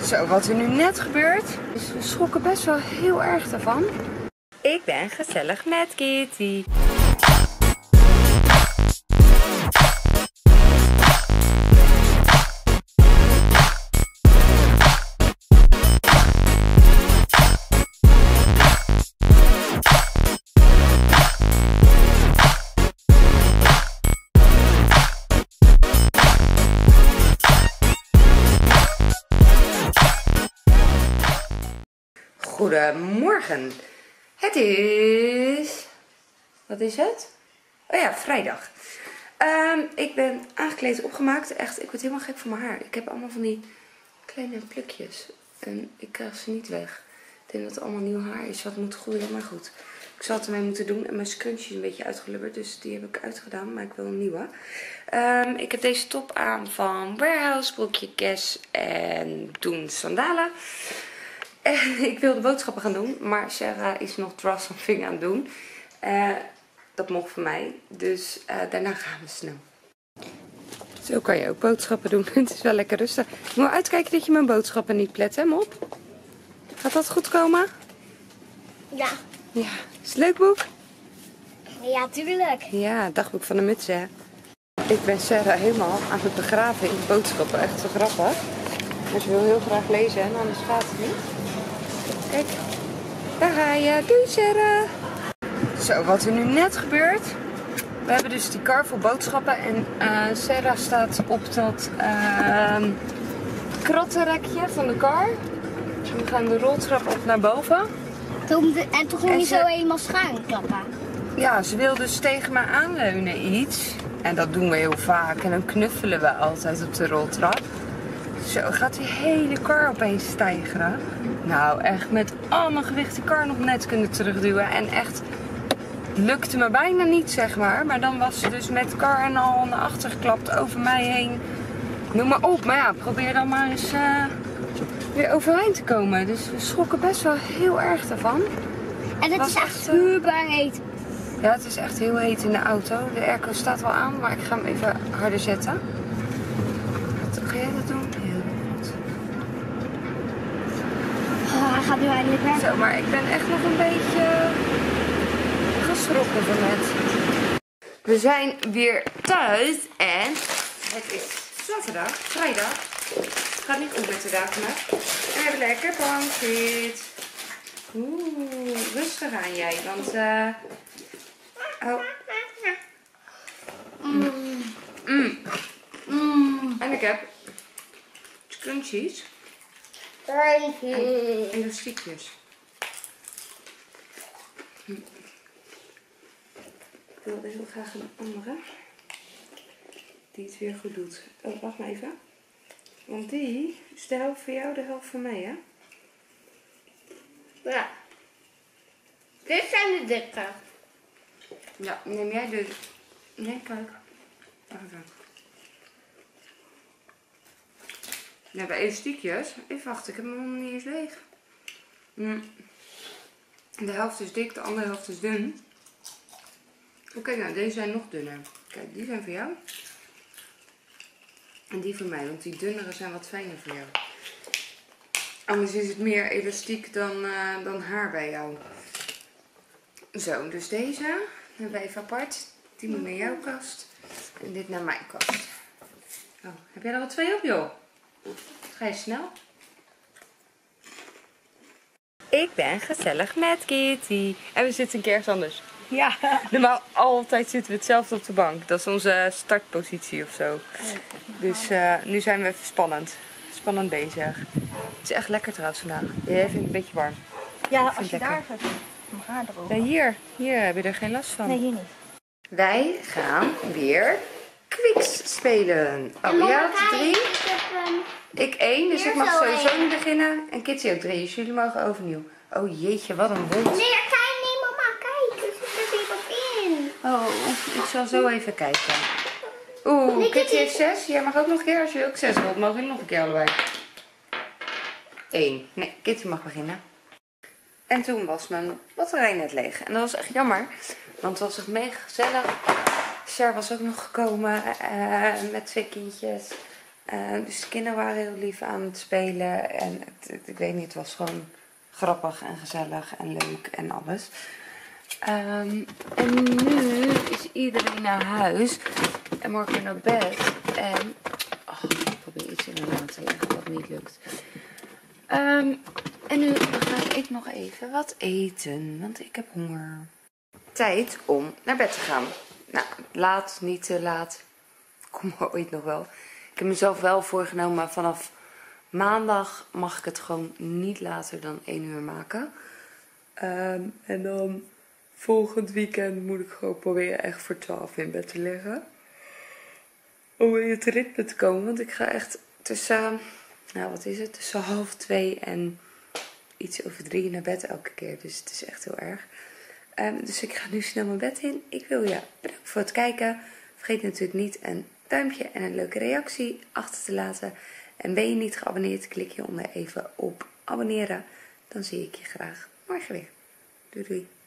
Zo, wat er nu net gebeurt, is we schrokken best wel heel erg daarvan. Ik ben gezellig met Kitty. Goedemorgen. Het is... Wat is het? Oh ja, vrijdag. Ik ben aangekleed, opgemaakt. Echt, ik word helemaal gek van mijn haar. Ik heb allemaal van die kleine plukjes. En ik krijg ze niet weg. Ik denk dat het allemaal nieuw haar is. Wat moet groeien, maar goed. Ik zal het ermee moeten doen. En mijn scrunchie is een beetje uitgelubberd. Dus die heb ik uitgedaan. Maar ik wil een nieuwe. Ik heb deze top aan van Warehouse. Broekje Guess. En toen sandalen. En ik wilde boodschappen gaan doen, maar Sarah is nog Trust Something aan het doen. Dat mocht van mij, dus daarna gaan we snel. Zo kan je ook boodschappen doen. Het is wel lekker rustig. Je moet uitkijken dat je mijn boodschappen niet plet, hè Mop? Gaat dat goed komen? Ja. Ja. Is het leuk boek? Ja, tuurlijk. Ja, dagboek van de muts, hè. Ik ben Sarah helemaal aan het begraven in de boodschappen. Echt zo grappig. Maar ze wil heel graag lezen en anders gaat het niet. Kijk, daar ga je. Doei Sarah. Zo, wat er nu net gebeurt. We hebben dus die kar vol boodschappen. En Sarah staat op dat krattenrekje van de kar. We gaan de roltrap op naar boven. Toen ging je zo helemaal schuin klappen. Ja, ze wil dus tegen me aanleunen iets. En dat doen we heel vaak. En dan knuffelen we altijd op de roltrap. Zo gaat die hele kar opeens stijgeren. Nou, echt met al mijn gewicht de kar nog net kunnen terugduwen. En echt lukte me bijna niet, zeg maar. Maar dan was ze dus met kar en al naar achter geklapt over mij heen. Noem maar op. Maar ja, probeer dan maar eens weer overeind te komen. Dus we schrokken best wel heel erg daarvan. En het is echt super heet. Ja, het is echt heel heet in de auto. De airco staat wel aan, maar ik ga hem even harder zetten. Wat ga jij dat doen? Hij gaat nu eindelijk weg. Zo, maar ik ben echt nog een beetje geschrokken van net. We zijn weer thuis en het is zaterdag, vrijdag. Het gaat niet om met de dagen. En we hebben lekker bankzit. Oeh, rustig aan jij, want En ik heb scrunchies. En elastiekjes. Ik wil dus wel graag een andere. Die het weer goed doet. Oh, wacht maar even. Want die is de helft voor jou, de helft voor mij, hè? Ja. Dit zijn de dikke. Ja, neem jij de... Nee, kijk. Even. We hebben elastiekjes. Even wachten, ik heb hem nog niet eens leeg. De helft is dik, de andere helft is dun. Oké, nou deze zijn nog dunner. Kijk, die zijn voor jou. En die voor mij, want die dunnere zijn wat fijner voor jou. Anders is het meer elastiek dan haar bij jou. Zo, dus deze hebben we even apart. Die moet naar jouw kast. En dit naar mijn kast. Oh, heb jij er al 2 op, joh? Ga je snel? Ik ben gezellig met Kitty. En we zitten een keer ergens anders. Ja. Normaal altijd zitten we hetzelfde op de bank. Dat is onze startpositie of zo. Dus nu zijn we even spannend bezig. Het is echt lekker trouwens vandaag. Jij vindt het een beetje warm. Ja, als je daar gaat. Haar erover. Ja, hier heb je er geen last van. Nee, hier niet. Wij gaan weer Quicks spelen. Oh, mama, jij had 3. Ik Ik 1, dus hier ik mag zo sowieso één. niet beginnen. En Kitty ook 3, dus jullie mogen overnieuw. Oh jeetje, wat een wond. Nee, mama, kijk. Er zit er weer wat in. Oh, ik zal zo even kijken. Oeh, Nee, Kitty Kitty. heeft 6. Jij mag ook nog een keer. Als je ook 6 wilt, mogen jullie nog een keer allebei. 1. Nee, Kitty mag beginnen. En toen was mijn batterij net leeg. En dat was echt jammer. Want het was echt mega gezellig. Sarah was ook nog gekomen met 2 kindjes. Dus de kinderen waren heel lief aan het spelen. En ik weet niet, het was gewoon grappig en gezellig en leuk en alles. En nu is iedereen naar huis. En morgen weer naar bed. En ik probeer iets in de la te leggen wat niet lukt. En nu ga ik nog even wat eten. Want ik heb honger. Tijd om naar bed te gaan. Nou, laat, niet te laat. Kom maar ooit nog wel. Ik heb mezelf wel voorgenomen, vanaf maandag mag ik het gewoon niet later dan 1 uur maken. En dan volgend weekend moet ik gewoon proberen echt voor 12 in bed te liggen. Om in het ritme te komen. Want ik ga echt tussen, nou wat is het, tussen 1:30 en iets over 3 naar bed elke keer. Dus het is echt heel erg. Dus ik ga nu snel mijn bed in. Ik wil je bedanken voor het kijken. Vergeet natuurlijk niet een duimpje en een leuke reactie achter te laten. En ben je niet geabonneerd, klik hieronder even op abonneren. Dan zie ik je graag morgen weer. Doei doei.